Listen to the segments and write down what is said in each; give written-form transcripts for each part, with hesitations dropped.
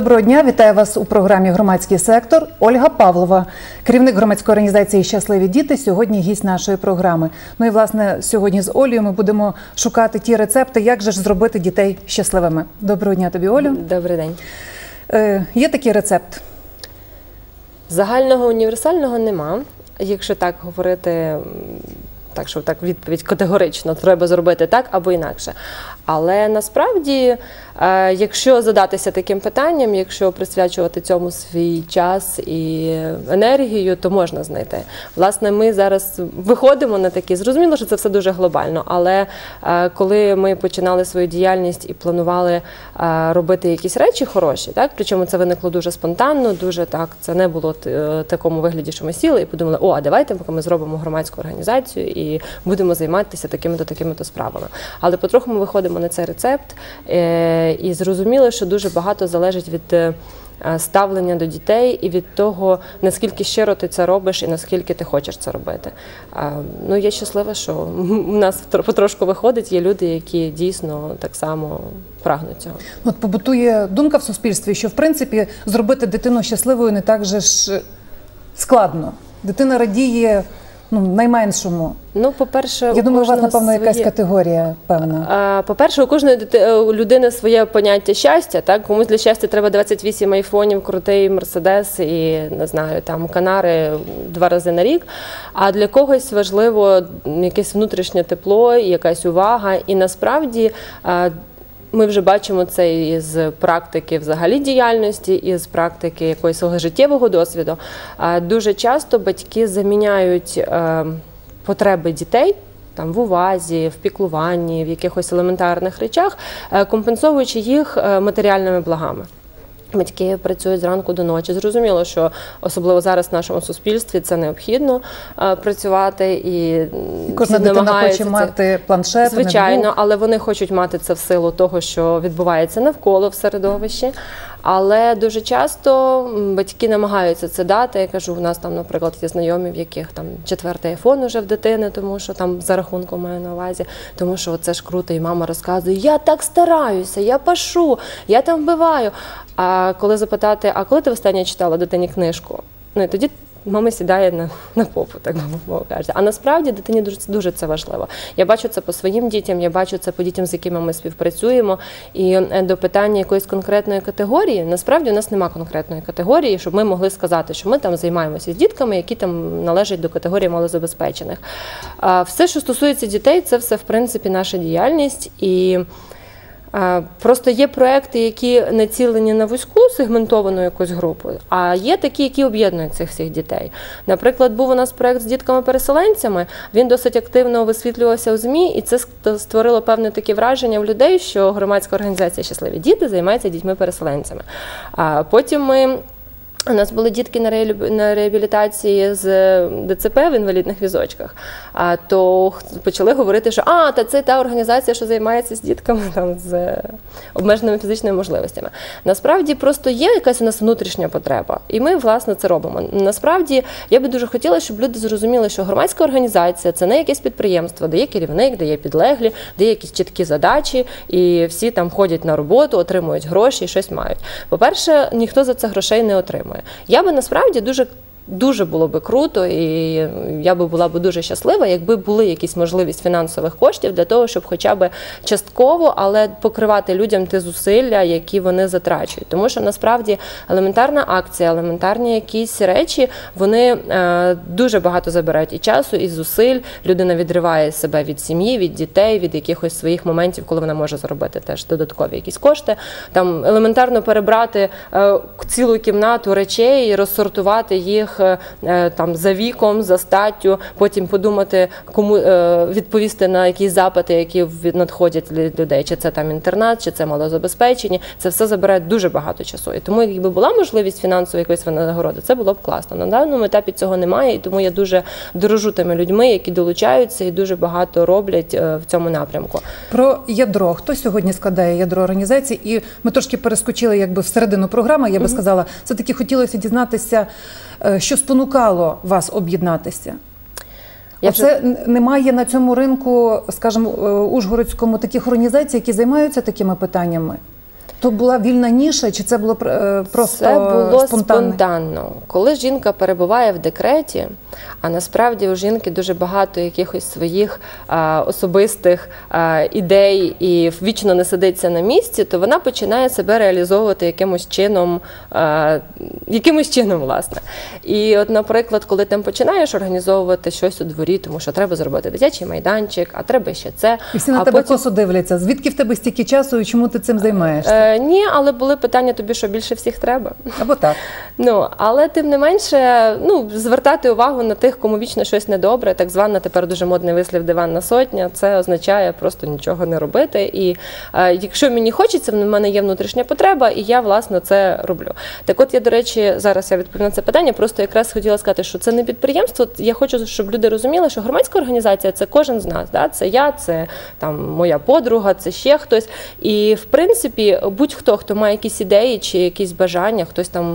Доброго дня, вітаю вас у програмі «Громадський сектор». Ольга Павлова, керівник громадської організації «Щасливі діти», сьогодні гість нашої програми. Ну і, власне, сьогодні з Олею ми будемо шукати ті рецепти, як же ж зробити дітей щасливими. Доброго дня тобі, Олю. Добрий день. Є такий рецепт? Загального універсального нема. Якщо так говорити, так що так відповідь категорично, треба зробити так або інакше. Але насправді, якщо задатися таким питанням, якщо присвячувати цьому свій час і енергію, то можна знайти. Власне, ми зараз виходимо на такі, зрозуміло, що це все дуже глобально, але коли ми починали свою діяльність і планували робити якісь речі хороші, так, причому це виникло дуже спонтанно, дуже так, це не було в такому вигляді, що ми сіли і подумали, а давайте ми зробимо громадську організацію і будемо займатися такими-то справами. Але потроху ми виходимо на цей рецепт і зрозуміли, що дуже багато залежить від ставлення до дітей і від того, наскільки щиро ти це робиш і наскільки ти хочеш це робити. Ну, я щаслива, що у нас потрошку виходить, є люди, які дійсно так само прагнуть цього. От побутує думка в суспільстві, що, в принципі, зробити дитину щасливою не так же ж складно. Дитина радіє, найменшому. Ну, по-перше, я думаю, у вас, напевно, якась категорія певна. По-перше, у кожної людини своє поняття щастя, так? Комусь для щастя треба 28 айфонів, крутий Мерседес і, не знаю, там, Канари 2 рази на рік. А для когось важливо якесь внутрішнє тепло, якась увага. І насправді ми вже бачимо це із практики взагалі діяльності, із практики якогось життєвого досвіду. Дуже часто батьки заміняють потреби дітей там, в увазі, в піклуванні, в якихось елементарних речах, компенсуючи їх матеріальними благами. Батьки працюють зранку до ночі. Зрозуміло, що особливо зараз в нашому суспільстві це необхідно працювати. І кожна дитина хоче мати планшет, звичайно, але вони хочуть мати це в силу того, що відбувається навколо в середовищі. Але дуже часто батьки намагаються це дати. Я кажу, у нас там, наприклад, є знайомі, в яких там 4-й айфон уже в дитини, тому що там за рахунком маю на увазі, тому що це ж круто, і мама розказує, я так стараюся, я пашу, я там вбиваю. А коли запитати, а коли ти востаннє читала дитині книжку? Ну і тоді мама сідає на попу, так мовно кажучи. А насправді дитині дуже це важливо. Я бачу це по своїм дітям, я бачу це по дітям, з якими ми співпрацюємо. І до питання якоїсь конкретної категорії, насправді у нас немає конкретної категорії, щоб ми могли сказати, що ми там займаємося з дітками, які там належать до категорії малозабезпечених. Все, що стосується дітей, це все, в принципі, наша діяльність. І просто є проекти, які націлені на вузьку сегментовану якусь групу, а є такі, які об'єднують цих всіх дітей. Наприклад, був у нас проект з дітками-переселенцями, він досить активно висвітлювався у ЗМІ, і це створило певне таке враження в людей, що громадська організація «Щасливі діти» займається дітьми-переселенцями. Потім у нас були дітки на реабілітації з ДЦП в інвалідних візочках, то почали говорити, що це та організація, що займається з дітками там, з обмеженими фізичними можливостями. Насправді просто є якась у нас внутрішня потреба, і ми, власне, це робимо. Насправді, я би дуже хотіла, щоб люди зрозуміли, що громадська організація – це не якесь підприємство, де є керівник, де є підлеглі, де є якісь чіткі задачі, і всі там ходять на роботу, отримують гроші і щось мають. По-перше, ніхто за це грошей не отримує. Я би насправді дуже було би круто, і я би була дуже щаслива, якби були якісь можливість фінансових коштів для того, щоб хоча б частково, але покривати людям ті зусилля, які вони затрачують. Тому що насправді елементарна акція, елементарні якісь речі, вони дуже багато забирають і часу, і зусиль. Людина відриває себе від сім'ї, від дітей, від якихось своїх моментів, коли вона може заробити теж додаткові якісь кошти. Там елементарно перебрати цілу кімнату речей, розсортувати їх там за віком, за статтю, потім подумати, кому відповісти на якісь запити, які надходять від людей, чи це там інтернат, чи це малозабезпечені. Це все забирає дуже багато часу. І тому, якби була можливість фінансової якоїсь винагороди, це було б класно. На даному етапі цього немає, і тому я дуже дорожу тими людьми, які долучаються і дуже багато роблять в цьому напрямку. Про ядро. Хто сьогодні складає ядро організації? І ми трошки перескочили якби всередину програми, я би сказала. Все-таки хотілося дізнатися, що спонукало вас об'єднатися? Це немає на цьому ринку, скажімо, ужгородському таких організацій, які займаються такими питаннями? То була вільна ніша, чи це було просто Це було спонтанне? спонтанно. Коли жінка перебуває в декреті, а насправді у жінки дуже багато якихось своїх особистих ідей і вічно не сидиться на місці, то вона починає себе реалізовувати якимось чином, власне. І от, наприклад, коли ти починаєш організовувати щось у дворі, тому що треба зробити дитячий майданчик, а треба ще це. І всі на тебе косо дивляться. Звідки в тебе стільки часу і чому ти цим займаєшся? Ні, але були питання тобі, що більше всіх треба. Або так. Але тим не менше, звертати увагу на тих, кому вічно щось недобре, так звана тепер дуже модний вислів «диванна сотня», це означає просто нічого не робити. І якщо мені хочеться, в мене є внутрішня потреба, і я, власне, це роблю. Так от я, до речі, зараз я відповім на це питання, просто якраз хотіла сказати, що це не підприємство. Я хочу, щоб люди розуміли, що громадська організація – це кожен з нас. Да? Це я, це там моя подруга, це ще хтось. І, в принципі, будь-хто, хто має якісь ідеї чи якісь бажання, хтось там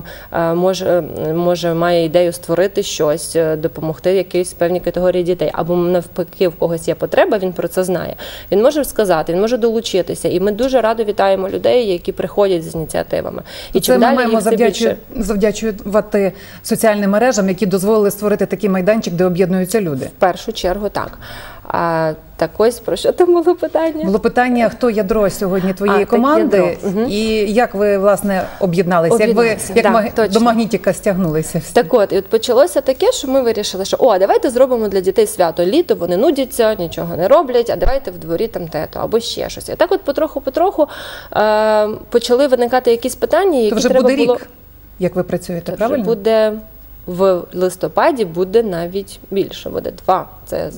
може має ідею створити щось, допомогти якійсь певній категорії дітей, або навпаки, в когось є потреба, він про це знає. Він може сказати, він може долучитися, і ми дуже радо вітаємо людей, які приходять з ініціативами. І це ми маємо завдячувати соціальним мережам, які дозволили створити такий майданчик, де об'єднуються люди. В першу чергу, так. Так ось, про що там було питання? Було питання, хто ядро сьогодні твоєї команди, і як ви, власне, об'єдналися, як ви до магнітика стягнулися. Так от, і от почалося таке, що ми вирішили, що давайте зробимо для дітей свято. Літо, вони нудяться, нічого не роблять, а давайте в дворі там те-то, або ще щось. І так от потроху почали виникати якісь питання, які вже треба буде було... рік, як ви працюєте, Це правильно? Буде... В листопаді буде навіть більше, буде 2.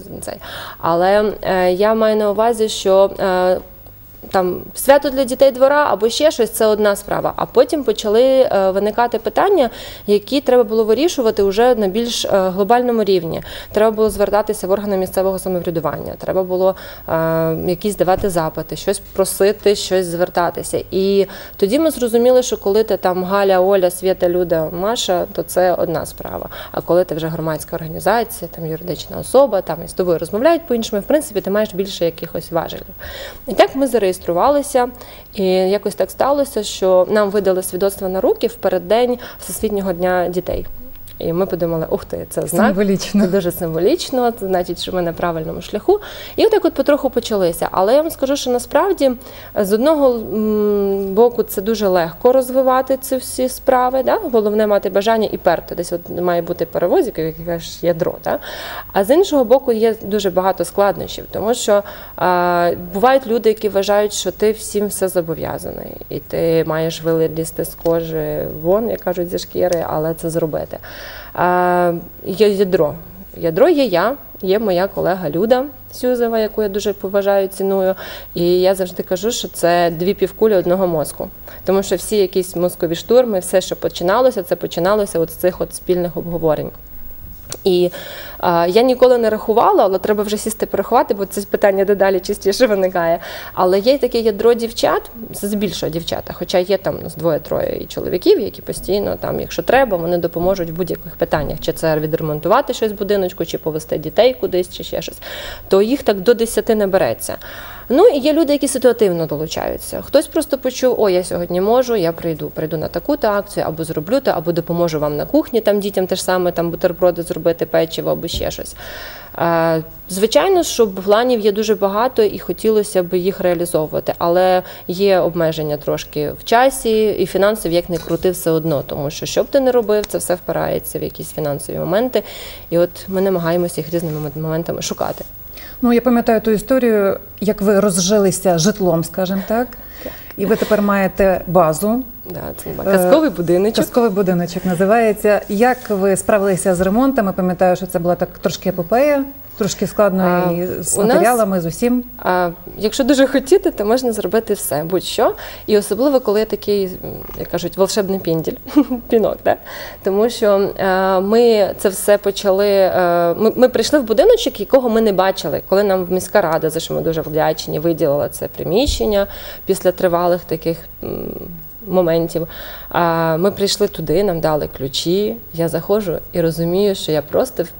Але я маю на увазі, що там свято для дітей двора або ще щось – це одна справа. А потім почали виникати питання, які треба було вирішувати вже на більш глобальному рівні. Треба було звертатися в органи місцевого самоврядування, треба було якісь давати запити, щось просити, щось звертатися. І тоді ми зрозуміли, що коли ти там Галя, Оля, Свята, Люда, Маша, то це одна справа. А коли ти вже громадська організація, там юридична особа, там і з тобою розмовляють по-іншому, в принципі, ти маєш більше якихось важелів. І так ми зареєструвалися, і якось так сталося, що нам видали свідоцтво на руки в переддень Всесвітнього дня дітей. І ми подумали, ух ти, це знак, символічно. Це дуже символічно, це значить, що ми на правильному шляху. І отак от потроху почалися. Але я вам скажу, що насправді, з одного боку, це дуже легко розвивати ці всі справи, да? Головне мати бажання і перти. Десь от має бути перевозик, який кажеш, ядро. Да? А з іншого боку, є дуже багато складнощів, тому що бувають люди, які вважають, що ти всім все зобов'язаний. І ти маєш вилізти з кожи вон, як кажуть, зі шкіри, але це зробити. Є ядро. Ядро є я, є моя колега Люда Сюзева, яку я дуже поважаю, ціную. І я завжди кажу, що це 2 півкулі одного мозку. Тому що всі якісь мозкові штурми, все, що починалося, це починалося от з цих от спільних обговорень. І я ніколи не рахувала, але треба вже сісти порахувати, бо це питання дедалі частіше виникає. Але є таке ядро дівчат, здебільшого дівчата, хоча є там 2-3 і чоловіків, які постійно, там, якщо треба, вони допоможуть в будь-яких питаннях, чи це відремонтувати щось в будиночку, чи повезти дітей кудись, чи ще щось, то їх так до 10 не береться. Ну і є люди, які ситуативно долучаються. Хтось просто почув, я сьогодні можу, я прийду на таку-то акцію, або зроблю то, або допоможу вам на кухні, там дітям те ж саме, там бутерброди зробити, печиво, або ще щось. Звичайно, що планів є дуже багато і хотілося б їх реалізовувати, але є обмеження трошки в часі і фінансові, як не крути, все одно, тому що б ти не робив, це все впирається в якісь фінансові моменти, і от ми намагаємося їх різними моментами шукати. Ну, я пам'ятаю ту історію, як ви розжилися житлом, скажімо так, і ви тепер маєте базу. Да, це казковий будиночок. Казковий будиночок називається. Як ви справилися з ремонтом? Я пам'ятаю, що це була так трошки епопея, трошки складно і з матеріалами, з усім. Якщо дуже хотіти, то можна зробити все, будь-що. І особливо, коли є такий, як кажуть, волшебний пінок. Да? Тому що ми це все почали, ми прийшли в будиночок, якого ми не бачили. Коли нам міська рада, за що ми дуже вдячні, виділила це приміщення після тривалих таких моментів. Ми прийшли туди, нам дали ключі, я заходжу і розумію, що я просто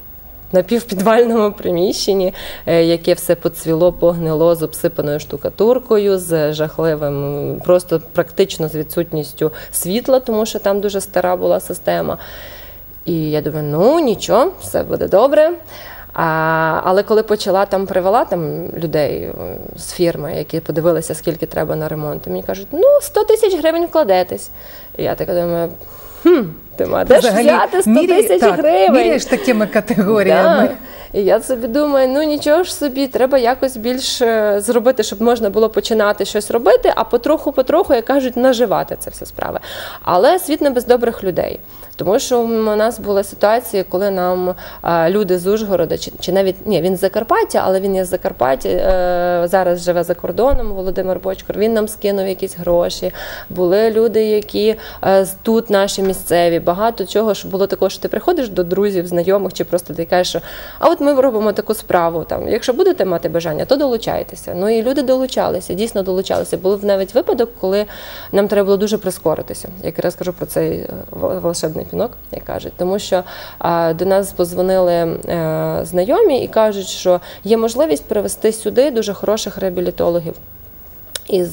напівпідвальному приміщенні, яке все поцвіло, погнило з обсипаною штукатуркою, з жахливим, просто практично з відсутністю світла, тому що там дуже стара була система. І я думаю, ну нічого, все буде добре. Але коли привела людей з фірми, які подивилися, скільки треба на ремонт, і мені кажуть, 100 тисяч гривень вкладетесь. І я така думаю, ти маєш взяти 100 тисяч гривень. Міряєш такими категоріями. Да. І я собі думаю, нічого ж собі, треба якось більше зробити, щоб можна було починати щось робити, а потроху, як кажуть, наживати це все справи. Але світ не без добрих людей. Тому що у нас була ситуація, коли нам люди з Ужгорода, чи навіть, він з Закарпаття, але він є з Закарпаття, зараз живе за кордоном, Володимир Бочкор, він нам скинув якісь гроші. Були люди, які тут наші місцеві, багато чого, що було такого, що ти приходиш до друзів, знайомих, чи просто ти кажеш, що а от ми робимо таку справу, якщо будете мати бажання, то долучайтеся. Ну і люди долучалися, дійсно долучалися. Був навіть випадок, коли нам треба було дуже прискоритися. Я якраз кажу про цей волшебний пінок, як кажуть. Тому що до нас подзвонили знайомі і кажуть, що є можливість привезти сюди дуже хороших реабілітологів із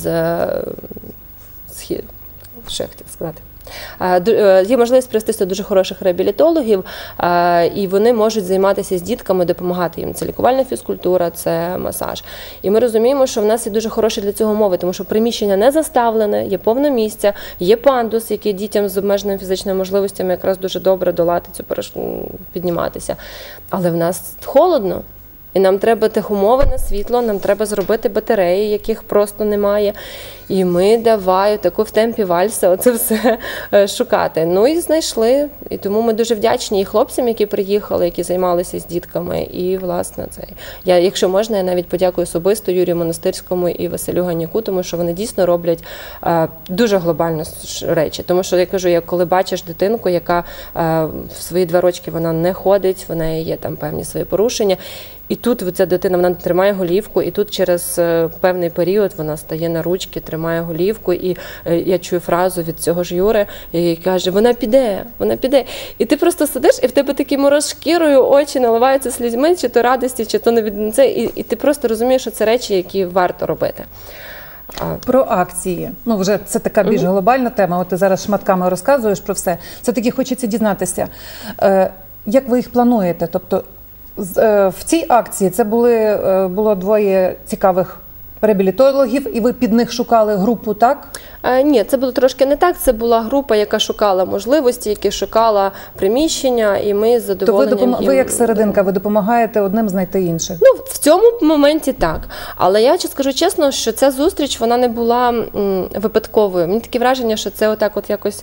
Схід, що я хотіла сказати. Є можливість привезти дуже хороших реабілітологів, і вони можуть займатися з дітками, допомагати їм. Це лікувальна фізкультура, це масаж. І ми розуміємо, що в нас є дуже хороші для цього умови, тому що приміщення не заставлене, є повно місця, є пандус, який дітям з обмеженими фізичними можливостями якраз дуже добре долати підніматися. Але в нас холодно. І нам треба техумовне світло, нам треба зробити батареї, яких просто немає. І ми давай таку в темпі вальса оце все шукати. Ну і знайшли. І тому ми дуже вдячні і хлопцям, які приїхали, які займалися з дітками. І, власне, якщо можна, я навіть подякую особисто Юрію Монастирському і Василю Ганяку, тому що вони дійсно роблять дуже глобальні речі. Тому що, я кажу, коли бачиш дитинку, яка в свої 2 рочки вона не ходить, в неї є там певні свої порушення, і тут ця дитина, вона тримає голівку, і тут через певний період вона стає на ручки, тримає голівку, і я чую фразу від цього ж Юри, який каже, вона піде. І ти просто сидиш, і в тебе такі мороз шкірою, очі наливаються слізьми, чи то радості, чи то не від це, і ти просто розумієш, що це речі, які варто робити. Про акції. Вже це така більш глобальна тема, от ти зараз шматками розказуєш про все. Все-таки хочеться дізнатися, як ви їх плануєте? Тобто, в цій акції це було 2 цікавих реабілітологів, і ви під них шукали групу, так? Ні, це було трошки не так. Це була група, яка шукала можливості, яка шукала приміщення, і ми з задоволенням ви як серединка, ви допомагаєте одним знайти інших? В цьому моменті так. Але я скажу чесно, що ця зустріч, вона не була випадковою. Мені таке враження, що це отак от якось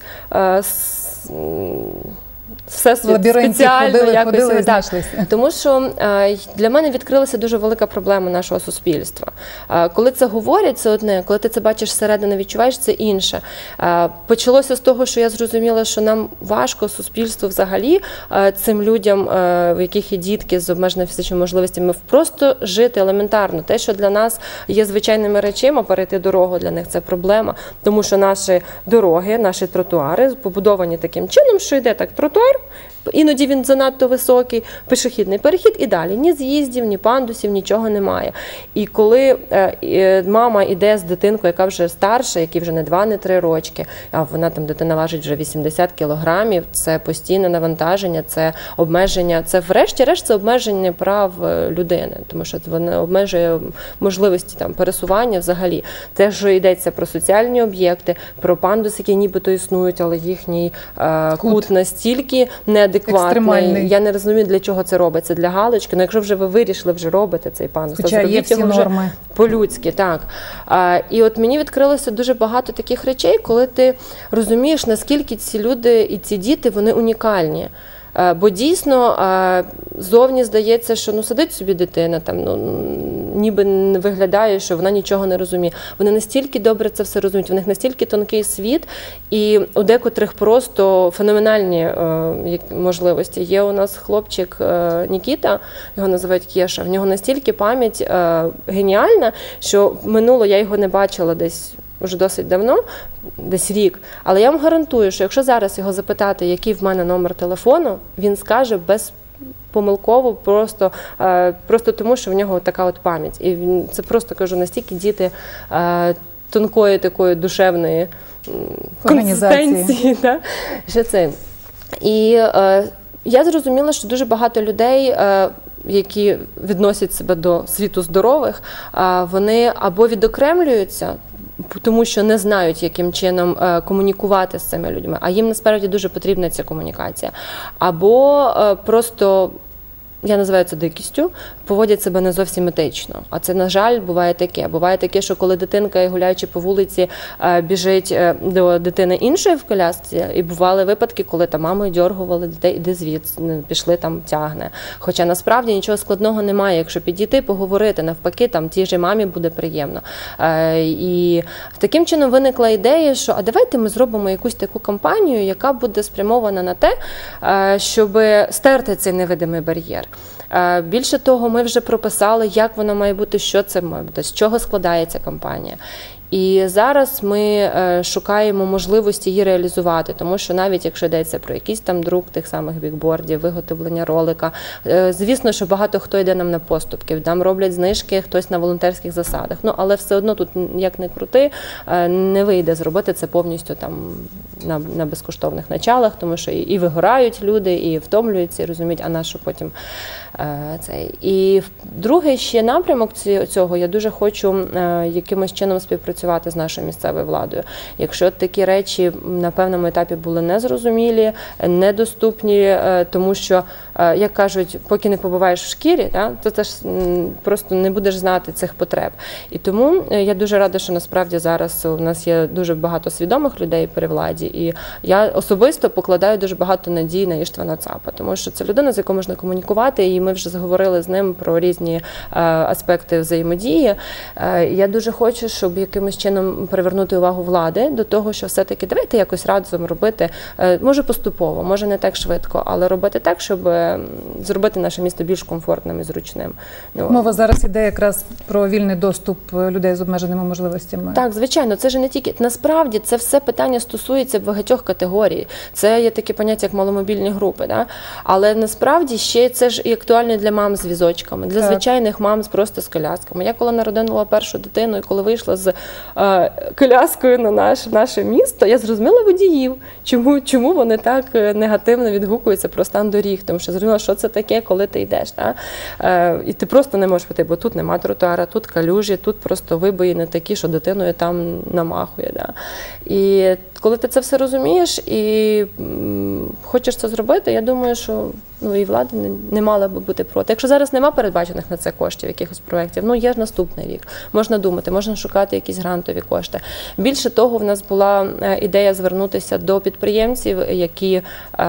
все спеціально якось. Тому що для мене відкрилася дуже велика проблема нашого суспільства. Коли це говорять, це одне, коли ти це бачиш зсередини, відчуваєш, це інше. Почалося з того, що я зрозуміла, що нам важко, суспільству взагалі, цим людям, в яких є дітки з обмеженими фізичними можливостями, просто жити елементарно. Те, що для нас є звичайними речами, перейти дорогу для них – це проблема. Тому що наші дороги, наші тротуари побудовані таким чином, що йде так тротуар, іноді він занадто високий, пішохідний перехід і далі. Ні з'їздів, ні пандусів, нічого немає. І коли мама йде з дитинкою, яка вже старша, якій вже не 2, не 3 рочки, а вона там, дитина важить вже 80 кілограмів, це постійне навантаження, це обмеження, це врешті-решт це обмеження прав людини, тому що вона обмежує можливості там пересування взагалі. Те, що йдеться про соціальні об'єкти, про пандуси, які нібито існують, але їхній кут настільки неадекватний. Я не розумію, для чого це робиться, для галочки. Якщо вже ви вирішили, вже робите цей пандус, то зробіть його вже по-людськи. Так. І от мені відкрилося дуже багато таких речей, коли ти розумієш, наскільки ці люди і ці діти, вони унікальні. Бо дійсно зовні здається, що сидить собі дитина, ніби не виглядає, що вона нічого не розуміє. Вони настільки добре це все розуміють, у них настільки тонкий світ, і у декотрих просто феноменальні можливості. Є у нас хлопчик Нікіта, його називають Кеша, в нього настільки пам'ять геніальна, що минуло, я його не бачила десь вже досить давно, десь рік, але я вам гарантую, що якщо зараз його запитати, який в мене номер телефону, він скаже без помилково, просто тому, що в нього така от пам'ять. І це просто, кажу, настільки діти тонкої такої душевної консистенції, да? Що це. І я зрозуміла, що дуже багато людей, які відносять себе до світу здорових, вони або відокремлюються, тому що не знають, яким чином комунікувати з цими людьми, а їм насправді дуже потрібна ця комунікація. Або просто, я називаю це дикістю, поводять себе не зовсім етично. А це, на жаль, буває таке. Буває таке, що коли дитинка, гуляючи по вулиці, біжить до дитини іншої в колясці, і бували випадки, коли там мамою дьоргували дітей, іди звідси, пішли, там тягне. Хоча насправді нічого складного немає, якщо підійти, поговорити, навпаки, там тій же мамі буде приємно. І таким чином виникла ідея, що а давайте ми зробимо якусь таку кампанію, яка буде спрямована на те, щоб стерти цей невидимий бар'єр. Більше того, ми вже прописали, як воно має бути, що це має бути, з чого складається кампанія. І зараз ми шукаємо можливості її реалізувати, тому що навіть якщо йдеться про якийсь там друк тих самих бікбордів, виготовлення ролика, звісно, що багато хто йде нам на поступки, нам роблять знижки, хтось на волонтерських засадах. Ну, але все одно тут, як не крути, не вийде зробити це повністю там на безкоштовних началах, тому що і вигорають люди, і втомлюються, і розуміють, а на що потім цей. І другий ще напрямок цього, я дуже хочу якимось чином співпрацювати з нашою місцевою владою. Якщо такі речі на певному етапі були незрозумілі, недоступні, тому що, як кажуть, поки не побуваєш в шкірі, то ти ж просто не будеш знати цих потреб. І тому я дуже рада, що насправді зараз у нас є дуже багато свідомих людей при владі, і я особисто покладаю дуже багато надій на Іштвана Цапа, тому що це людина, з якою можна комунікувати, і ми вже зговорили з ним про різні аспекти взаємодії. Я дуже хочу, щоб якимось чином привернути увагу влади до того, що все-таки давайте якось разом робити, може поступово, може не так швидко, але робити так, щоб зробити наше місто більш комфортним і зручним. Мова зараз іде якраз про вільний доступ людей з обмеженими можливостями. Так, звичайно, це ж не тільки, насправді це все питання стосується багатьох категорій. Це є такі поняття, як маломобільні групи, да? Але насправді ще це ж і актуально для мам з візочками, для звичайних мам просто з колясками. Я коли народила першу дитину і коли вийшла з коляскою на наше місто, я зрозуміла водіїв, чому вони так негативно відгукуються про стан доріг, тому що зрозуміла, що це таке, коли ти йдеш. Да? І ти просто не можеш піти, бо тут нема тротуара, тут калюжі, тут просто вибої такі, що дитиною там намахує. Да? І коли ти це все розумієш і хочеш це зробити, я думаю, що і влада не мала би бути проти. Якщо зараз нема передбачених на це коштів, якихось проєктів, є ж наступний рік. Можна думати, можна шукати якісь грантові кошти. Більше того, в нас була ідея звернутися до підприємців, які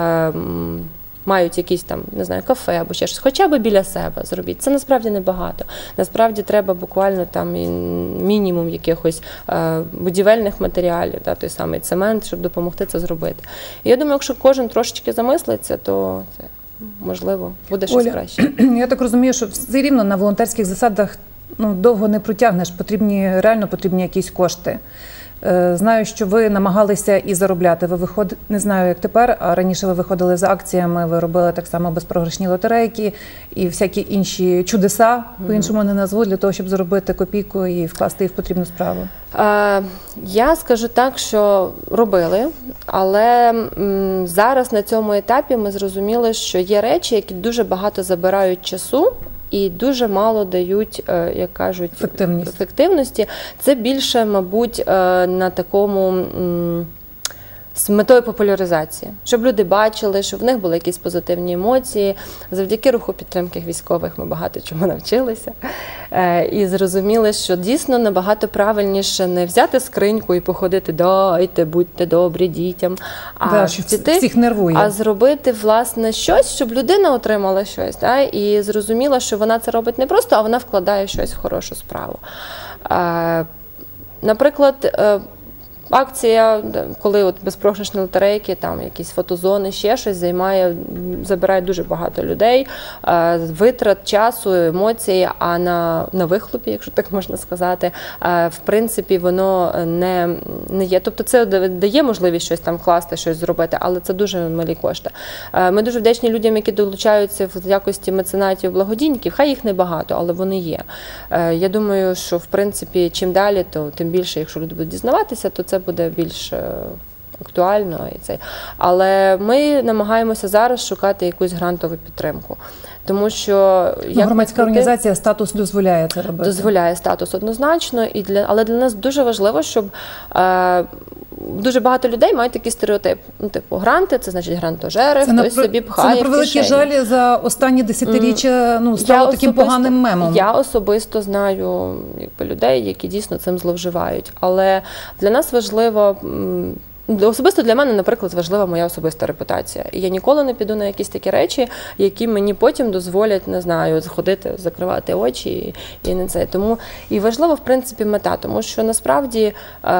мають якісь там, не знаю, кафе або ще щось, хоча б біля себе зробіть. Це насправді небагато. Насправді треба буквально там мінімум якихось будівельних матеріалів, той самий цемент, щоб допомогти це зробити. І я думаю, якщо кожен трошечки замислиться, то це, можливо, буде щось краще. Я так розумію, що все рівно на волонтерських засадах довго не протягнеш, реально потрібні якісь кошти. Знаю, що ви намагалися і заробляти. Ви не знаю, як тепер, а раніше ви виходили за акціями, ви робили так само безпрограшні лотерейки і всякі інші чудеса, по-іншому не назву, для того, щоб заробити копійку і вкласти їх в потрібну справу. Я скажу так, що робили, але зараз на цьому етапі ми зрозуміли, що є речі, які дуже багато забирають часу, і дуже мало дають, як кажуть, ефективності. Це більше, мабуть, на такому з метою популяризації, щоб люди бачили, щоб в них були якісь позитивні емоції. Завдяки руху підтримки військових ми багато чому навчилися. І зрозуміли, що дійсно набагато правильніше не взяти скриньку і походити «дайте, будьте добрі дітям», всіх нервує. А зробити, власне, щось, щоб людина отримала щось. І зрозуміла, що вона це робить не просто, а вона вкладає щось в хорошу справу. Наприклад, акція, коли от безпрограшні лотерейки, там якісь фотозони, ще щось забирає дуже багато людей, витрат часу, емоцій, а на вихлопі, якщо так можна сказати, в принципі, воно не є. Тобто це дає можливість щось там вкласти, щось зробити, але це дуже малі кошти. Ми дуже вдячні людям, які долучаються в якості меценатів, благодійників. Хай їх небагато, але вони є. Я думаю, що в принципі, чим далі, то тим більше, якщо люди будуть дізнаватися, то це буде більш актуально. Але ми намагаємося зараз шукати якусь грантову підтримку. Тому що громадська організація статус дозволяє це робити. Дозволяє статус однозначно, але для нас дуже важливо, щоб дуже багато людей мають такий стереотип. Ну, типу, гранти, це значить грантожери, хтось собі пхає в кишені. Це, на превеликий жаль, за останні десятиріччя стало таким поганим мемом. Я особисто знаю людей, які дійсно цим зловживають. Але для нас важливо... Особисто для мене, наприклад, важлива моя особиста репутація. І я ніколи не піду на якісь такі речі, які мені потім дозволять, не знаю, заходити, закривати очі і не це. Тому і важлива, в принципі, мета, тому що насправді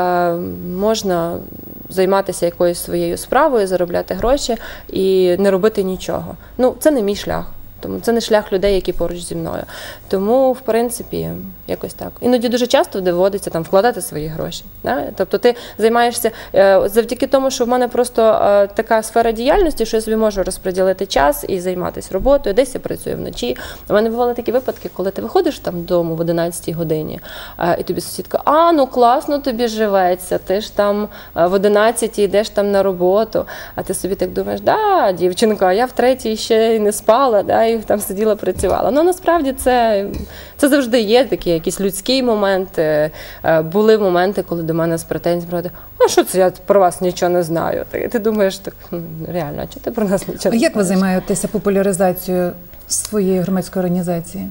можна займатися якоюсь своєю справою, заробляти гроші і не робити нічого. Ну, це не мій шлях. Тому це не шлях людей, які поруч зі мною. Тому, в принципі, якось так. Іноді дуже часто доводиться там вкладати свої гроші. Да? Тобто ти займаєшся завдяки тому, що в мене просто така сфера діяльності, що я собі можу розподілити час і займатися роботою. Десь я працюю вночі. У мене бували такі випадки, коли ти виходиш там додому в 11-й годині, і тобі сусідка: ну класно тобі живеться, ти ж там в 11-й йдеш там на роботу, а ти собі так думаєш: да, дівчинка, я в 3-й ще й не спала, да, і там сиділа, працювала. Ну, насправді це завжди є такі якісь людські моменти. Були моменти, коли до мене з претензій приходять: а що це, я про вас нічого не знаю. Ти думаєш, так, реально, а чого ти про нас нічого не знаєш? А як ви займаєтеся популяризацією своєї громадської організації?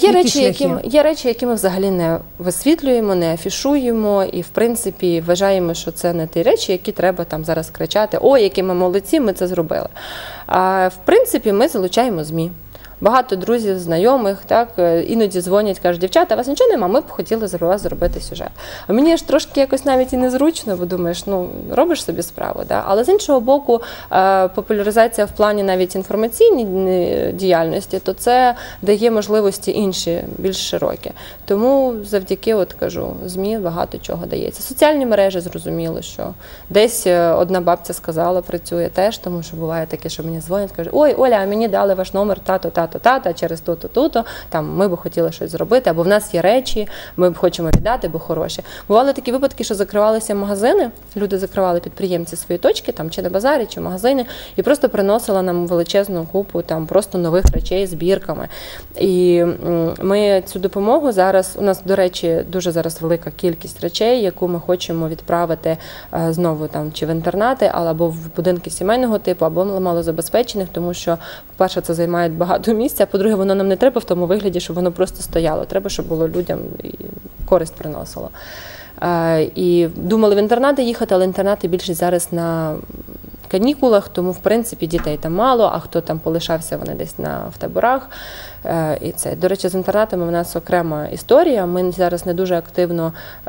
Є речі, які ми взагалі не висвітлюємо, не афішуємо, і, в принципі, вважаємо, що це не ті речі, які треба там зараз кричати: ой, які ми молодці, ми це зробили. В принципі, ми залучаємо ЗМІ. Багато друзів, знайомих, так, іноді дзвонять, кажуть: дівчата, у вас нічого нема, ми б хотіли за вас зробити сюжет. А мені ж трошки якось навіть і незручно, бо думаєш, ну, робиш собі справу. Да? Але з іншого боку, популяризація в плані навіть інформаційної діяльності, то це дає можливості інші, більш широкі. Тому завдяки, от кажу, ЗМІ багато чого дається. Соціальні мережі, зрозуміло, що десь одна бабця сказала, працює теж, тому що буває таке, що мені дзвонять, кажуть: ой, Оля, а мені дали ваш номер тато, через то-то, там ми б хотіли щось зробити, або в нас є речі, ми б хочемо віддати, бо хороші. Бували такі випадки, що закривалися магазини, люди закривали, підприємці, свої точки, там, чи на базарі, чи в магазині, і просто приносили нам величезну купу там просто нових речей з бірками. І ми цю допомогу зараз, у нас, до речі, дуже зараз велика кількість речей, яку ми хочемо відправити знову там чи в інтернати, або в будинки сімейного типу, або малозабезпечених, тому що, по-перше, це займає багато місця, а по-друге, воно нам не треба в тому вигляді, щоб воно просто стояло. Треба, щоб було людям і користь приносило. І думали в інтернати їхати, але інтернати більшість зараз на канікулах, тому, в принципі, дітей там мало, а хто там полишався, вони десь в таборах. І це. До речі, з інтернатами в нас окрема історія. Ми зараз не дуже активно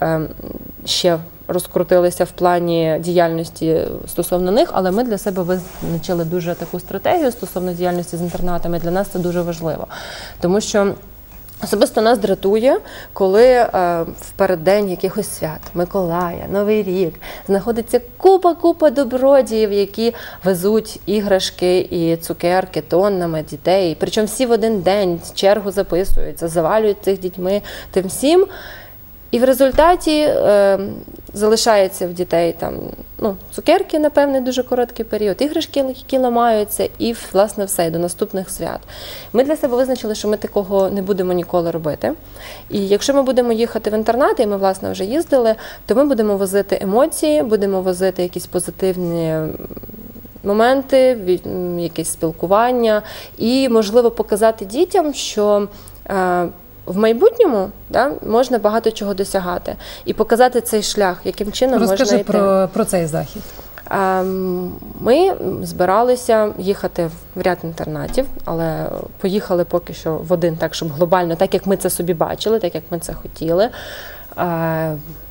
ще розкрутилися в плані діяльності стосовно них, але ми для себе визначили дуже таку стратегію стосовно діяльності з інтернатами. Для нас це дуже важливо. Тому що особисто нас дратує, коли в переддень якихось свят, Миколая, Новий рік, знаходиться купа добродіїв, які везуть іграшки і цукерки тоннами дітей. Причому всі в один день чергу записуються, завалюють цих дітьми тим всім. І в результаті залишається в дітей там, цукерки на певний дуже короткий період, іграшки, які ламаються, і, власне, все, до наступних свят. Ми для себе визначили, що ми такого не будемо ніколи робити. І якщо ми будемо їхати в інтернати, і ми, власне, вже їздили, то ми будемо возити емоції, будемо возити якісь позитивні моменти, якесь спілкування і, можливо, показати дітям, що в майбутньому можна багато чого досягати і показати цей шлях, яким чином можна йти. Розкажи про цей захід. Ми збиралися їхати в ряд інтернатів, але поїхали поки що в один, так, щоб глобально, так як ми це собі бачили, так як ми це хотіли.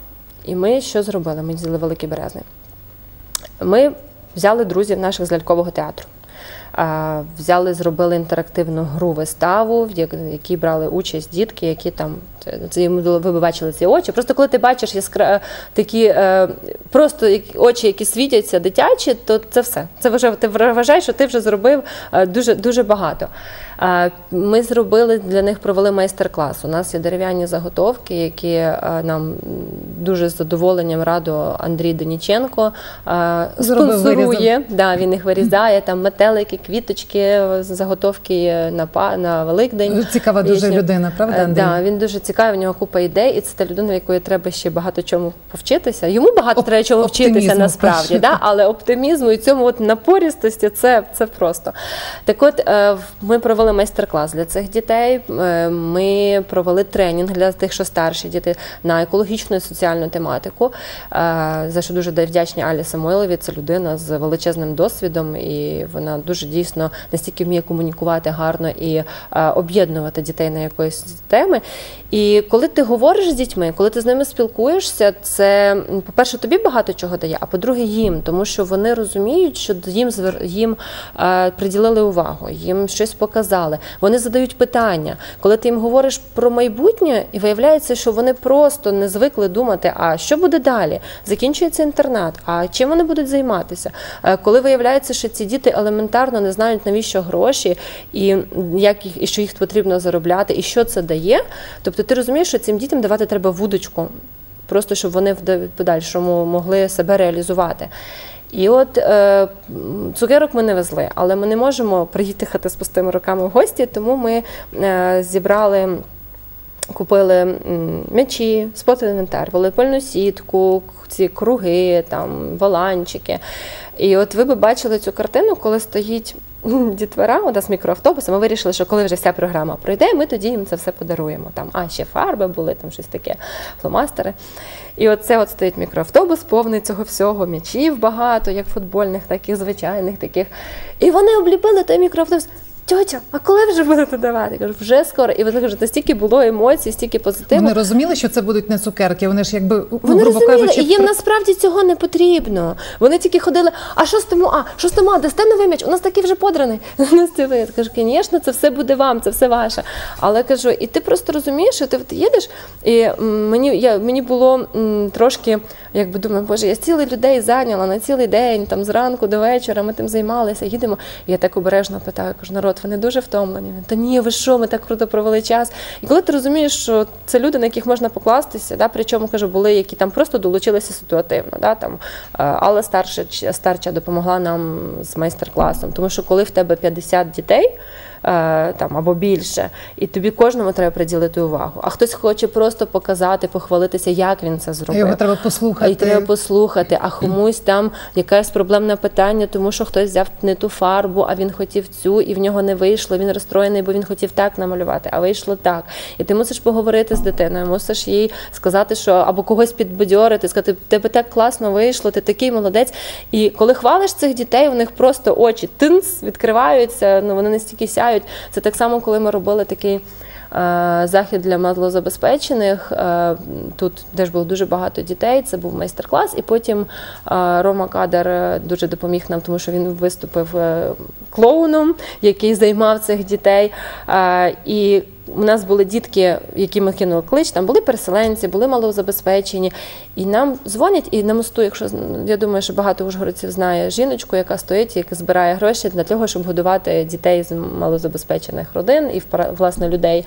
І ми що зробили? Ми їздили в Великий Березний. Ми взяли друзів наших з лялькового театру. Взяли, зробили інтерактивну гру-виставу, в якій брали участь дітки, які там, ви б бачили ці очі. Просто коли ти бачиш такі просто очі, які світяться, дитячі, то це все. Це вже, ти вважаєш, що ти вже зробив дуже, дуже багато. Ми зробили, для них провели майстер-клас. У нас є дерев'яні заготовки, які нам дуже з задоволенням радо Андрій Деніченко спонсорує. Да, він їх вирізає, там метелики, квіточки, заготовки на Великдень. Цікава дуже людина, правда, Андрій? Да, він дуже цікавий, в нього купа ідей, і це та людина, в якої треба ще багато чому повчитися. Йому багато треба чому вчитися насправді, да? Але оптимізму і цьому от напористості це просто. Так от, ми провели майстер-клас для цих дітей, ми провели тренінг для тих, що старші діти, на екологічну і соціальну тематику, за що дуже вдячні Алі Самойлові. Це людина з величезним досвідом, і вона дуже дійсно настільки вміє комунікувати гарно і об'єднувати дітей на якоїсь теми. І коли ти говориш з дітьми, коли ти з ними спілкуєшся, це, по-перше, тобі багато чого дає, а по-друге, їм, тому що вони розуміють, що їм приділили увагу, їм щось показали, вони задають питання. Коли ти їм говориш про майбутнє, і виявляється, що вони просто не звикли думати, а що буде далі? Закінчується інтернат, а чим вони будуть займатися? Коли виявляється, що ці діти елементарно не знають, навіщо гроші, і що їх потрібно заробляти, і що це дає, тобто ти розумієш, що цим дітям давати треба вудочку, просто щоб вони в подальшому могли себе реалізувати. І от цукерок ми не везли, але ми не можемо приїхати з пустими руками в гості, тому ми купили м'ячі, спортінвентар, волейбольну сітку, ці круги, там, воланчики. І от ви б бачили цю картину, коли стоїть дітвора, у нас мікроавтобус, ми вирішили, що коли вже вся програма пройде, ми тоді їм це все подаруємо. Там, ще фарби були, там щось таке, фломастери. І оце стоїть мікроавтобус, повний цього всього, м'ячів багато, як футбольних, так і звичайних таких. І вони обліпили той мікроавтобус. Тьотя, а коли вже будете давати? Я кажу, вже скоро. І вони кажуть, стільки було емоцій, стільки позитиву. Вони розуміли, що це будуть не цукерки, вони ж якби, вони розуміли, і їм насправді цього не потрібно. Вони тільки ходили, а що з тому, дасте новий м'яч? У нас такий вже подраний. Я кажу, звісно, це все буде вам, це все ваше. Але кажу, і ти просто розумієш, що ти їдеш, і мені було трошки, якби думаю, боже, я цілий людей зайняла на цілий день, там зранку до вечора, ми тим займалися, їдемо. І я так обережно питаю, кажу, народ, вони дуже втомлені. Та ні, ви що, ми так круто провели час. І коли ти розумієш, що це люди, на яких можна покластися, да, причому, кажу, були, які там просто долучилися ситуативно. Да, там, Алла старша допомогла нам з майстер-класом, тому що коли в тебе 50 дітей, там, або більше, і тобі кожному треба приділити увагу. А хтось хоче просто показати, похвалитися, як він це зробив. Його треба послухати. І треба послухати, а комусь там якесь проблемне питання, тому що хтось взяв не ту фарбу, а він хотів цю, і в нього не вийшло, він розстроєний, бо він хотів так намалювати, а вийшло так. І ти мусиш поговорити з дитиною, мусиш їй сказати, що або когось підбадьорити, сказати, в тебе так класно вийшло, ти такий молодець. І коли хвалиш цих дітей, у них просто очі тинц, відкриваються, вони настільки сяють. Це так само, коли ми робили такий захід для малозабезпечених. Тут теж було дуже багато дітей, це був майстер-клас, і потім Рома Кадар дуже допоміг нам, тому що він виступив клоуном, який займав цих дітей. І у нас були дітки, які ми кинули клич, там були переселенці, були малозабезпечені. І нам дзвонять, і на мосту, якщо, я думаю, що багато ужгородців знає жіночку, яка стоїть, яка збирає гроші для того, щоб годувати дітей з малозабезпечених родин і, власне, людей.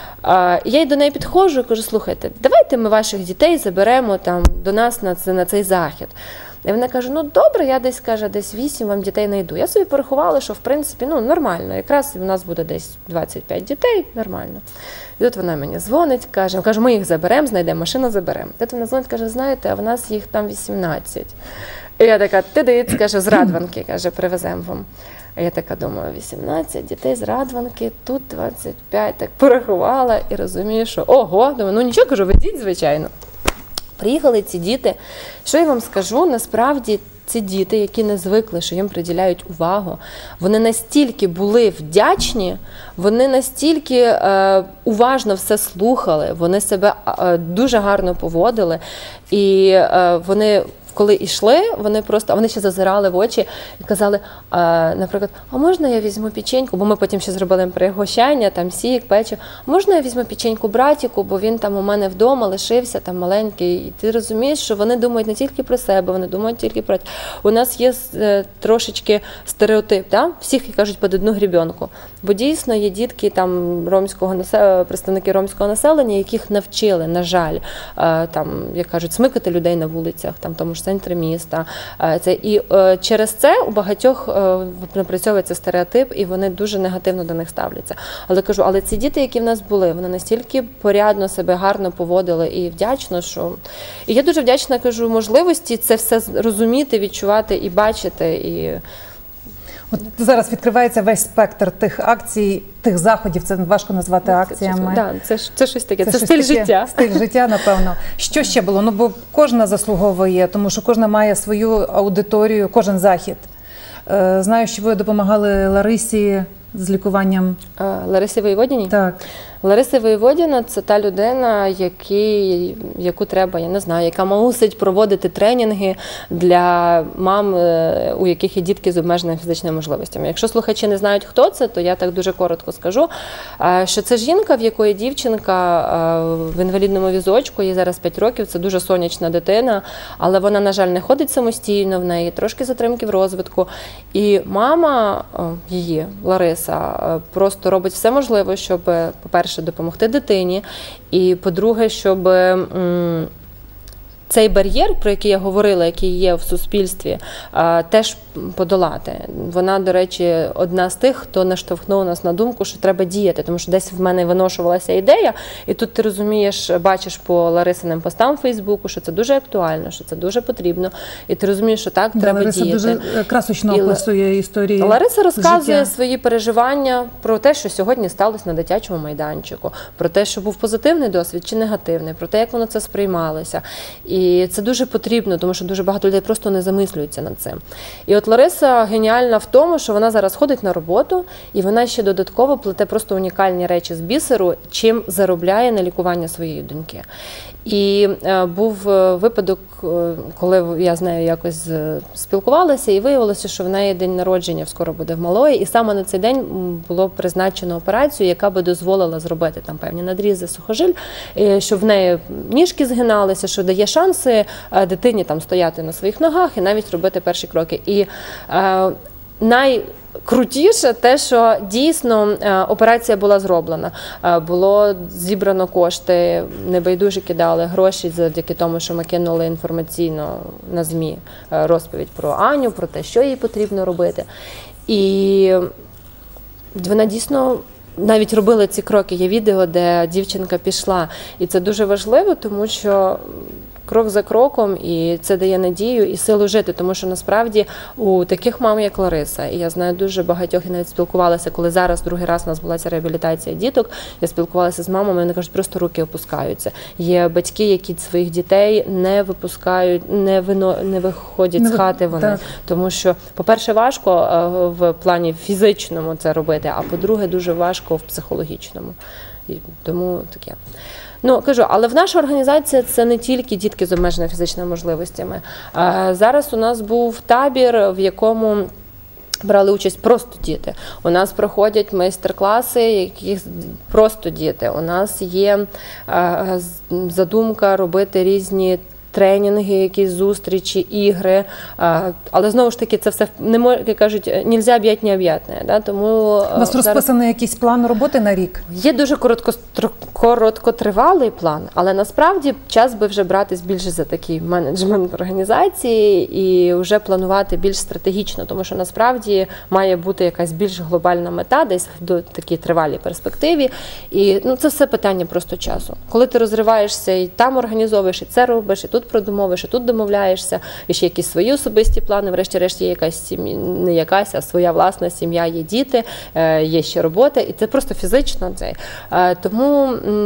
Я й до неї підходжу і кажу, слухайте, давайте ми ваших дітей заберемо там до нас на цей захід. І вона каже, добре, я десь 8 вам дітей знайду. Я собі порахувала, що в принципі, нормально, якраз у нас буде десь 25 дітей, нормально. І тут вона мені дзвонить, каже, ми їх заберемо, знайдемо машину, заберемо. Тут вона дзвонить, каже, знаєте, а в нас їх там 18. І я така, ти каже, з Радванки, каже, привеземо вам. А я така думаю, 18 дітей з Радванки, тут 25, так порахувала і розумію, що ого, думаю, нічого, кажу, ведіть, звичайно. Приїхали ці діти. Що я вам скажу, насправді ці діти, які не звикли, що їм приділяють увагу, вони настільки були вдячні, вони настільки уважно все слухали, вони себе дуже гарно поводили, і вони, коли йшли, вони ще зазирали в очі і казали, наприклад, а можна я візьму печеньку, бо ми потім ще зробили пригощання, там сік, печиво, а можна я візьму печеньку братіку, бо він там у мене вдома лишився, там маленький. І ти розумієш, що вони думають не тільки про себе, вони думають тільки про... У нас є трошечки стереотип, да? Всіх кажуть під одну гребенку, бо дійсно є дітки там представники ромського населення, яких навчили, на жаль, там, як кажуть, смикати людей на вулицях, там, тому ж центрі міста. І через це у багатьох напрацьовується стереотип, і вони дуже негативно до них ставляться. Але ці діти, які в нас були, вони настільки порядно себе гарно поводили і вдячно, що... І я дуже вдячна, кажу, можливості це все розуміти, відчувати і бачити. І... От зараз відкривається весь спектр тих акцій, тих заходів, це важко назвати акціями. Так, це щось таке, це стиль життя. Стиль життя, напевно. Що ще було? Ну, бо кожна заслуговує, тому що кожна має свою аудиторію, кожен захід. Знаю, що ви допомагали Ларисі з лікуванням. Ларисі Воєводіній? Так. Лариса Воєводіна – це та людина, яку треба, я не знаю, яка мусить проводити тренінги для мам, у яких є дітки з обмеженими фізичними можливостями. Якщо слухачі не знають, хто це, то я так дуже коротко скажу, що це жінка, в якої дівчинка в інвалідному візочку, їй зараз 5 років, це дуже сонячна дитина, але вона, на жаль, не ходить самостійно, в неї трошки затримки в розвитку. І мама її, Лариса, просто робить все можливе, щоб, по-перше, допомогти дитині, і, по-друге, щоб цей бар'єр, про який я говорила, який є в суспільстві, теж подолати. Вона, до речі, одна з тих, хто наштовхнув нас на думку, що треба діяти, тому що десь в мене виношувалася ідея, і тут ти розумієш, бачиш по Ларисиним постам в Фейсбуку, що це дуже актуально, що це дуже потрібно, і ти розумієш, що так, треба Лариса діяти. Лариса дуже красочно описує історії Лариса розказує життя. свої переживання про те, що сьогодні сталося на дитячому майданчику, про те, що був позитивний досвід чи негативний, про те, як воно це сприймалося. І це дуже потрібно, тому що дуже багато людей просто не замислюються над цим. І от Лариса геніальна в тому, що вона зараз ходить на роботу, і вона ще додатково плете просто унікальні речі з бісеру, чим заробляє на лікування своєї доньки. І був випадок, коли я з нею якось спілкувалася, і виявилося, що в неї день народження скоро буде в малої, і саме на цей день було призначено операцію, яка би дозволила зробити там певні надрізи сухожиль, щоб в неї ніжки згиналися, що дає шанси дитині там стояти на своїх ногах і навіть робити перші кроки. І найкрутіше те, що дійсно операція була зроблена. Було зібрано кошти, небайдужі кидали гроші завдяки тому, що ми кинули інформаційно на ЗМІ розповідь про Аню, про те, що їй потрібно робити. І вона дійсно навіть робила ці кроки. Є відео, де дівчинка пішла. І це дуже важливо, тому що крок за кроком, і це дає надію і силу жити, тому що насправді у таких мам, як Лариса, і я знаю дуже багатьох, і навіть спілкувалася, коли зараз другий раз у нас була ця реабілітація діток, я спілкувалася з мамами, вони кажуть, просто руки опускаються. Є батьки, які своїх дітей не випускають, не виходять з хати вони, так. Тому що, по-перше, важко в плані фізичному це робити, а по-друге, дуже важко в психологічному. І тому таке. Ну, кажу, але в наша організація це не тільки дітки з обмеженими фізичними можливостями. Зараз у нас був табір, в якому брали участь просто діти. У нас проходять майстер-класи, яких просто діти. У нас є задумка робити різні тренінги, якісь зустрічі, ігри, але знову ж таки це все, як кажуть, нельзя об'ять необ'ятне. Да? Тому у вас розписаний якийсь план роботи на рік? Є дуже короткотривалий план, але насправді час би вже братись більше за такий менеджмент організації і вже планувати більш стратегічно, тому що насправді має бути якась більш глобальна мета, десь до такій тривалій перспективі. І це все питання просто часу. Коли ти розриваєшся і там організовуєш, і це робиш, і тут продумовуєш, і тут домовляєшся, і ще якісь свої особисті плани, врешті-решт є якась сім'я, не якась, а своя власна сім'я, є діти, є ще робота, і це просто фізично. Тому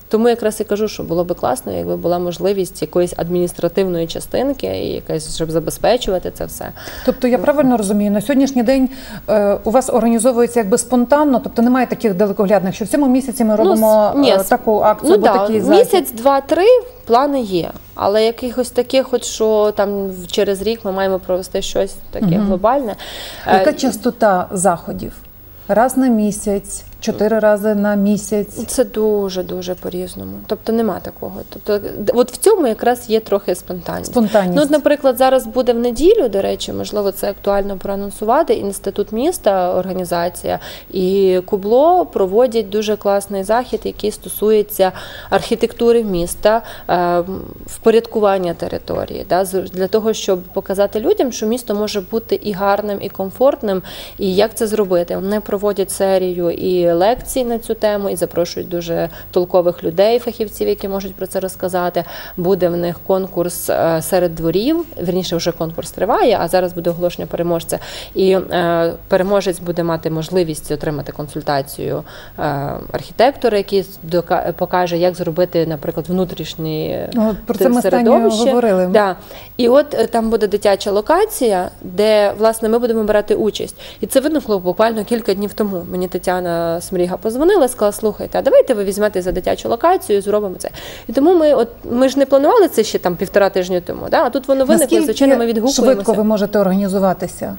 Тому якраз і кажу, що було би класно, якби була можливість якоїсь адміністративної частинки і якась, щоб забезпечувати це все. Тобто я правильно розумію, на сьогоднішній день у вас організовується якби спонтанно, тобто немає таких далекоглядних, що в цьому місяці ми робимо таку акцію або такий захід? Місяць, два-три плани є, але якихось таких, от що там через рік ми маємо провести щось таке глобальне. Яка частота заходів? Раз на місяць, 4 рази на місяць? Це дуже по-різному. Тобто нема такого. Тобто, от в цьому якраз є трохи спонтанність. Ну, от, наприклад, зараз буде в неділю, до речі, можливо, це актуально проанонсувати, Інститут міста, організація, і Кубло проводять дуже класний захід, який стосується архітектури міста, впорядкування території, для того, щоб показати людям, що місто може бути і гарним, і комфортним, і як це зробити. Вони проводять серію і лекцій на цю тему, і запрошують дуже толкових людей, фахівців, які можуть про це розказати. Буде в них конкурс серед дворів, вірніше вже конкурс триває, а зараз буде оголошення переможця. І переможець буде мати можливість отримати консультацію архітектора, який покаже, як зробити, наприклад, внутрішнє про це ми середовище. Говорили. Да. І от там буде дитяча локація, де, власне, ми будемо брати участь. І це виникло буквально кілька днів тому. Мені Тетяна Смріга позвонила, сказала: слухайте, а давайте ви візьмете за дитячу локацію, зробимо це. І тому ми ж не планували це ще там 1,5 тижня тому, а тут воно виникло, звичайно, ми відгукуємося. Наскільки швидко ви можете організуватися?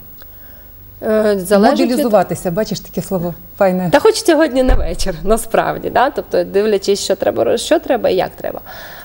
Мобілізуватися, бачиш таке слово файне. Та хоч сьогодні на вечір, насправді, тобто дивлячись, що треба і як треба.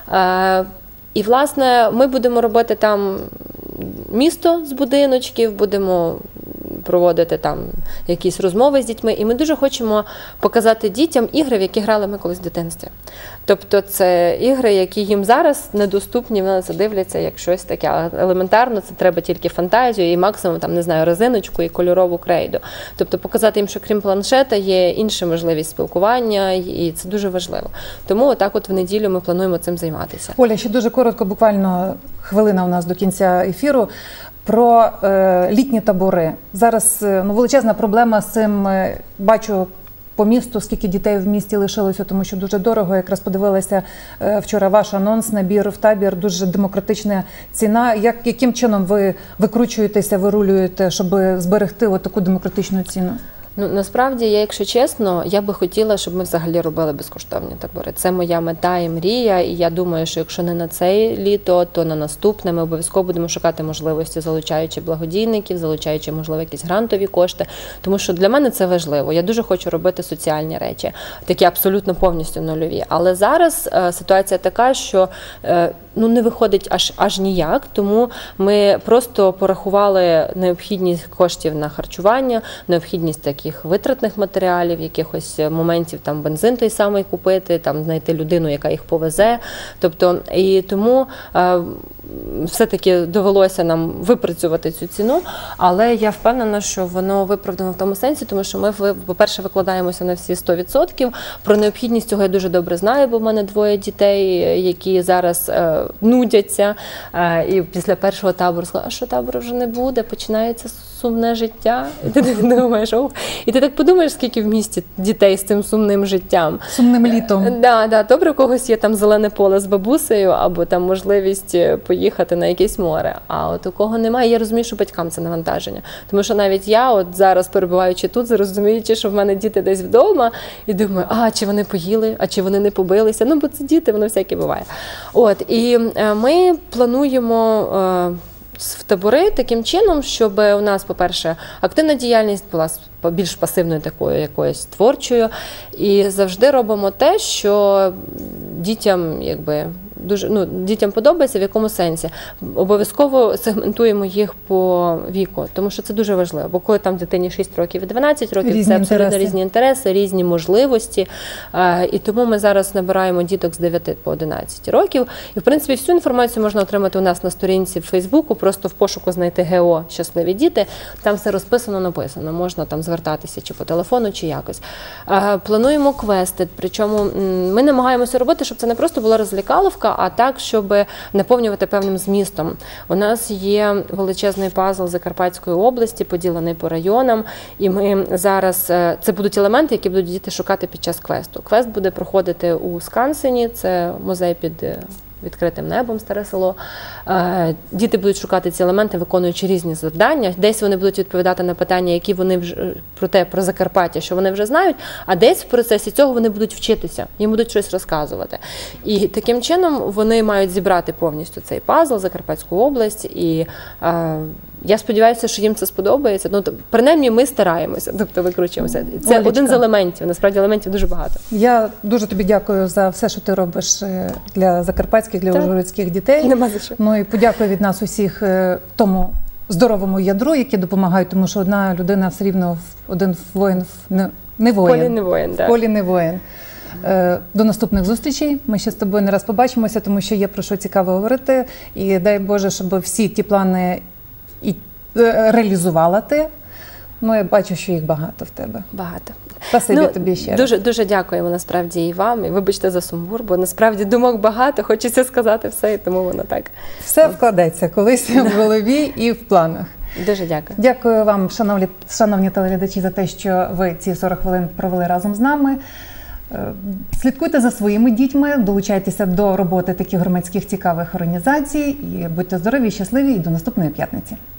І, власне, ми будемо робити там місто з будиночків, будемо проводити там якісь розмови з дітьми, і ми дуже хочемо показати дітям ігри, в які грали ми колись в дитинстві. Тобто це ігри, які їм зараз недоступні, вони задивляться як щось таке. А елементарно це треба тільки фантазію і максимум, там, не знаю, резиночку і кольорову крейду. Тобто показати їм, що крім планшета є інша можливість спілкування, і це дуже важливо. Тому отак от в неділю ми плануємо цим займатися. Оля, ще дуже коротко, буквально хвилина у нас до кінця ефіру. Про літні табори. Зараз величезна проблема з цим. Бачу по місту, скільки дітей в місті лишилося, тому що дуже дорого. Якраз подивилася вчора ваш анонс, набір в табір, дуже демократична ціна. Яким чином ви викручуєтеся, вирулюєте, щоб зберегти таку демократичну ціну? Ну, насправді, якщо чесно, я би хотіла, щоб ми взагалі робили безкоштовні табори. Це моя мета і мрія, і я думаю, що якщо не на це літо, то на наступне ми обов'язково будемо шукати можливості, залучаючи благодійників, залучаючи, можливо, якісь грантові кошти, тому що для мене це важливо. Я дуже хочу робити соціальні речі, такі абсолютно повністю нульові. Але зараз ситуація така, що не виходить аж ніяк, тому ми просто порахували необхідність коштів на харчування, необхідність таких витратних матеріалів, якихось моментів, там бензин той самий купити, там знайти людину, яка їх повезе. Тобто, і тому все-таки довелося нам випрацювати цю ціну, але я впевнена, що воно виправдано в тому сенсі, тому що ми, по-перше, викладаємося на всі 100%. Про необхідність цього я дуже добре знаю, бо в мене 2 дітей, які зараз нудяться. І після першого табору сказала, а що табору вже не буде, починається сумне життя. І ти думаєш, і ти так подумаєш, скільки в місті дітей з цим сумним життям. Сумним літом. Да, добре, у когось є там зелене поле з бабусею, або там можливість поїхати на якесь море. А от у кого немає, я розумію, що батькам це навантаження. Тому що навіть я, от зараз перебуваючи тут, розуміючи, що в мене діти десь вдома, і думаю, чи вони поїли, а чи вони не побилися. Бо це діти, воно всяке буває. І ми плануємо в табори таким чином, щоб у нас, по-перше, активна діяльність була більш пасивною такою, якоюсь творчою. І завжди робимо те, що дітям, дітям подобається, в якому сенсі. Обов'язково сегментуємо їх по віку, тому що це дуже важливо. Бо коли там дитині 6 років і 12 років, різні це абсолютно інтереси. Різні інтереси, різні можливості. І тому ми зараз набираємо діток з 9 по 11 років. І, в принципі, всю інформацію можна отримати у нас на сторінці в Фейсбуку, просто в пошуку знайти ГО «Щасливі діти». Там все розписано, написано. Можна там звертатися чи по телефону, чи якось. Плануємо квести, причому ми намагаємося робити, щоб це не просто була розлікаловка, а так, щоб наповнювати певним змістом. У нас є величезний пазл Закарпатської області, поділений по районам, і ми зараз, це будуть елементи, які будуть діти шукати під час квесту. Квест буде проходити у Скансені, це музей під відкритим небом, Старе Село. Діти будуть шукати ці елементи, виконуючи різні завдання. Десь вони будуть відповідати на питання, які вони вже про Закарпаття, що вони вже знають, а десь в процесі цього вони будуть вчитися, їм будуть щось розказувати. І таким чином вони мають зібрати повністю цей пазл, Закарпатську область, і я сподіваюся, що їм це сподобається. Ну, принаймні, ми стараємося, тобто викручуємося. Це Олечка, один з елементів, насправді елементів дуже багато. Я дуже тобі дякую за все, що ти робиш для закарпатських, для ужгородських дітей. Нема за що. Ну і подякую від нас усіх тому здоровому ядру, які допомагають, тому що одна людина все рівно, один воїн не воїн. Полі не воїн, так. Полі не воїн. До наступних зустрічей. Ми ще з тобою не раз побачимося, тому що є про що цікаво говорити. І дай Боже, щоб всі ті плани реалізувала ти. Ну, я бачу, що їх багато в тебе. Багато. Спасибі тобі ще раз. Дуже дякуємо насправді і вам, і вибачте за сумбур, бо насправді думок багато, хочеться сказати все, і тому воно так. Все вкладеться колись в голові і в планах. Дуже дякую. Дякую вам, шановні телеглядачі, за те, що ви ці 40 хвилин провели разом з нами. Слідкуйте за своїми дітьми, долучайтеся до роботи таких громадських цікавих організацій і будьте здорові, щасливі і до наступної п'ятниці.